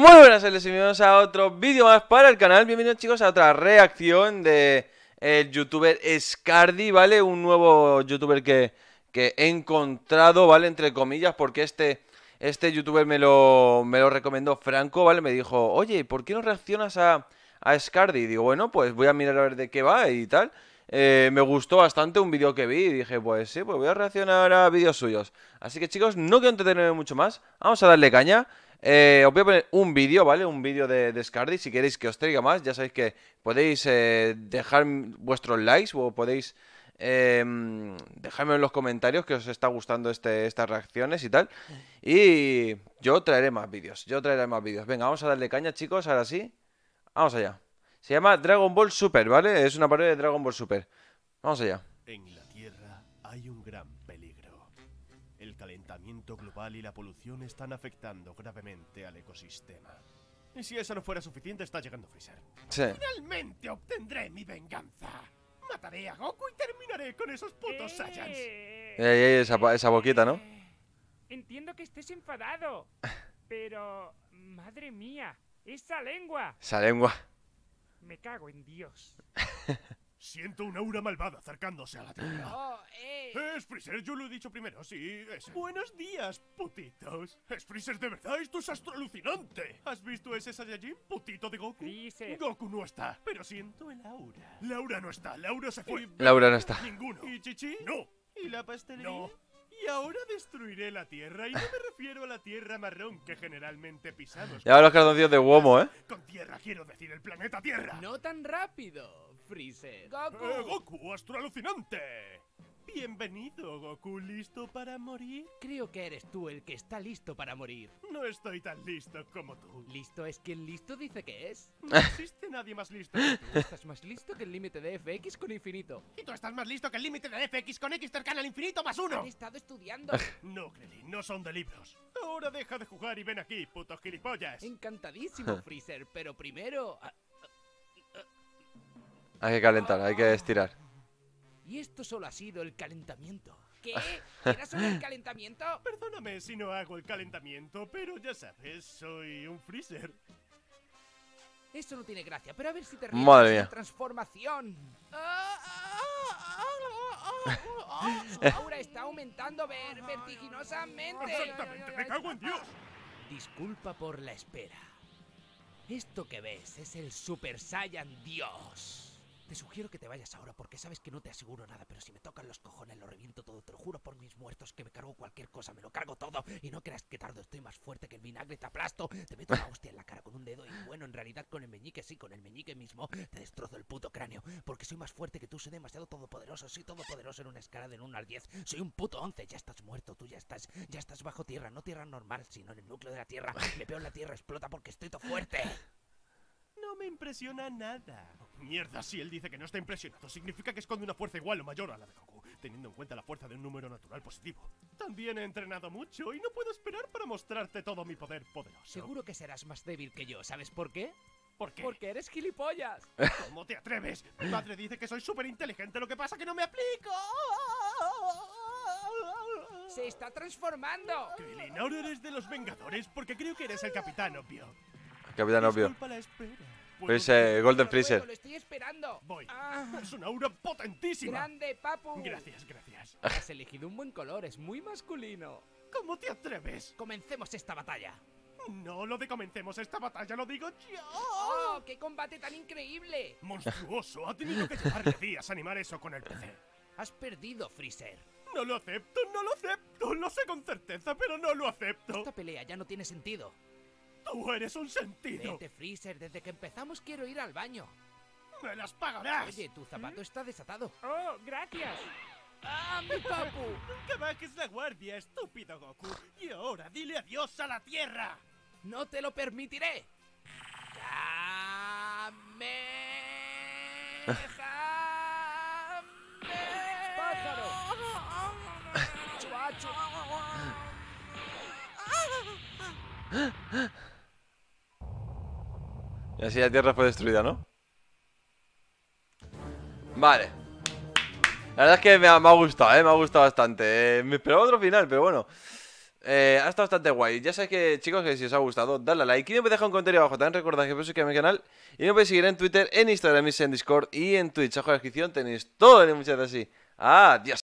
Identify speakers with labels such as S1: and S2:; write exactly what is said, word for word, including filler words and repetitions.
S1: Muy buenas tardes y bienvenidos a otro vídeo más para el canal. Bienvenidos, chicos, a otra reacción de el youtuber Scardy, ¿vale? Un nuevo youtuber que, que he encontrado, ¿vale? Entre comillas, porque este, este youtuber me lo, me lo recomendó Franco, ¿vale? Me dijo, oye, ¿por qué no reaccionas a, a Scardy? Y digo, bueno, pues voy a mirar a ver de qué va y tal. Eh, me gustó bastante un vídeo que vi y dije, pues sí, pues voy a reaccionar a vídeos suyos. Así que, chicos, no quiero entretenerme mucho más. Vamos a darle caña. Eh, os voy a poner un vídeo, ¿vale? Un vídeo de, de Scardy. Si queréis que os traiga más, ya sabéis que podéis eh, dejar vuestros likes o podéis eh, dejarme en los comentarios que os está gustando este, estas reacciones y tal. Y yo traeré más vídeos, yo traeré más vídeos. Venga, vamos a darle caña, chicos, ahora sí. Vamos allá. Se llama Dragon Ball Super, ¿vale? Es una parodia de Dragon Ball Super. Vamos allá.
S2: En la Tierra hay un gran peligro. El calentamiento global y la polución están afectando gravemente al ecosistema. Y si eso no fuera suficiente, está llegando Freezer.
S1: Sí.
S2: ¡Finalmente obtendré mi venganza! Mataré a Goku y terminaré con esos putos Saiyans.
S1: Ey, ey, esa, esa boquita, ¿no?
S3: Eh, Entiendo que estés enfadado, pero... Madre mía, esa lengua.
S1: Esa lengua.
S3: Me cago en Dios.
S2: Siento una aura malvada acercándose a la Tierra.
S3: Oh, eh.
S2: Es Freezer, yo lo he dicho primero, sí, es... Buenos días, putitos. Es Freezer de verdad, esto es alucinante. ¿Has visto ese Saiyajin, putito de Goku?
S3: Freezer.
S2: Goku no está, pero siento el aura. Laura no está, Laura se fue.
S1: Laura no está.
S2: Ninguno. ¿Y Chichi? No. ¿Y la pastelería? No. Y ahora destruiré la Tierra, y no me refiero a la Tierra marrón que generalmente pisamos.
S1: Ya los cartoncillos de Womo, ¿eh?
S2: Con Tierra quiero decir el planeta Tierra.
S4: No tan rápido, Freezer.
S3: Goku.
S2: Eh, Goku, astroalucinante. Bienvenido, Goku, ¿listo para morir?
S4: Creo que eres tú el que está listo para morir.
S2: No estoy tan listo como tú.
S4: ¿Listo es quien listo dice que es?
S2: No existe nadie más listo que tú.
S4: Estás más listo que el límite de F X con infinito.
S2: Y tú estás más listo que el límite de F X con X cercano al infinito más uno.
S4: ¿Han estado estudiando?
S2: No, Krillin, no son de libros. Ahora deja de jugar y ven aquí, puto gilipollas.
S4: Encantadísimo, Freezer, pero primero... ah,
S1: Hay que calentar, hay que estirar.
S4: Y esto solo ha sido el calentamiento.
S3: ¿Qué? ¿Era solo el calentamiento?
S2: Perdóname si no hago el calentamiento, pero ya sabes, soy un Freezer.
S4: Eso no tiene gracia, pero a ver si te ríes
S1: Madre
S4: de
S1: mía.
S4: su transformación. Su aura está aumentando ver vertiginosamente.
S2: Exactamente, me cago en Dios.
S4: Disculpa por la espera. Esto que ves es el Super Saiyan Dios. Te sugiero que te vayas ahora porque sabes que no te aseguro nada, pero si me tocan los cojones lo reviento todo. Te lo juro por mis muertos que me cargo cualquier cosa, me lo cargo todo. Y no creas que tardo, estoy más fuerte que el vinagre, te aplasto. Te meto una hostia en la cara con un dedo y bueno, en realidad con el meñique sí, con el meñique mismo te destrozo el puto cráneo. Porque soy más fuerte que tú, soy demasiado todopoderoso, soy todopoderoso en una escala de uno al diez. Soy un puto once, ya estás muerto, tú ya estás, ya estás bajo tierra, no tierra normal, sino en el núcleo de la tierra. Me pego en la tierra, explota porque estoy todo fuerte.
S2: No me impresiona nada. Mierda, si él dice que no está impresionado, significa que esconde una fuerza igual o mayor a la de Goku, teniendo en cuenta la fuerza de un número natural positivo. También he entrenado mucho y no puedo esperar para mostrarte todo mi poder poderoso.
S4: Seguro que serás más débil que yo, ¿sabes por qué?
S2: ¿Por qué?
S4: Porque eres gilipollas.
S2: ¿Cómo te atreves? Mi madre dice que soy súper inteligente, lo que pasa que no me aplico.
S3: ¡Se está transformando!
S2: Krillin, ahora eres de los Vengadores porque creo que eres el Capitán Obvio.
S1: Capitán obvio.
S2: Disculpa la espera. ¿Puedo
S1: Pues eh, Golden
S3: Luego,
S1: Freezer.
S3: lo estoy esperando.
S2: Voy.
S3: Ah,
S2: Es una aura potentísima.
S3: grande, papu.
S2: Gracias, gracias.
S4: Has elegido un buen color, es muy masculino.
S2: ¿Cómo te atreves?
S4: Comencemos esta batalla.
S2: No lo de comencemos esta batalla, lo digo yo.
S3: ¡Oh, qué combate tan increíble!
S2: Monstruoso, ha tenido que llevarle días animar eso con el P C.
S4: Has perdido, Freezer.
S2: No lo acepto, no lo acepto. Lo sé con certeza, pero no lo acepto.
S4: Esta pelea ya no tiene sentido.
S2: Tú eres un sentido.
S4: Vete, Freezer, desde que empezamos quiero ir al baño.
S2: Me las pagarás.
S4: Oye, tu zapato está desatado.
S3: ¡Oh, gracias!
S4: ¡Ah, mi papu!
S2: Nunca bajes la guardia, estúpido Goku. Y ahora dile adiós a la Tierra.
S4: ¡No te lo permitiré!
S3: ¡Pájaro!
S4: ¡Chua, chua!
S1: Y así la Tierra fue destruida, ¿no? Vale. La verdad es que me ha, me ha gustado, ¿eh? Me ha gustado bastante. Eh, me esperaba otro final, pero bueno. Eh, ha estado bastante guay. Ya sabéis que, chicos, que si os ha gustado, dadle a like y me podéis dejar un comentario abajo. También recordad que podéis suscribirme a mi canal y me podéis seguir en Twitter, en Instagram, en Discord y en Twitch. Abajo en la descripción tenéis todo. Y muchas gracias así. Adiós.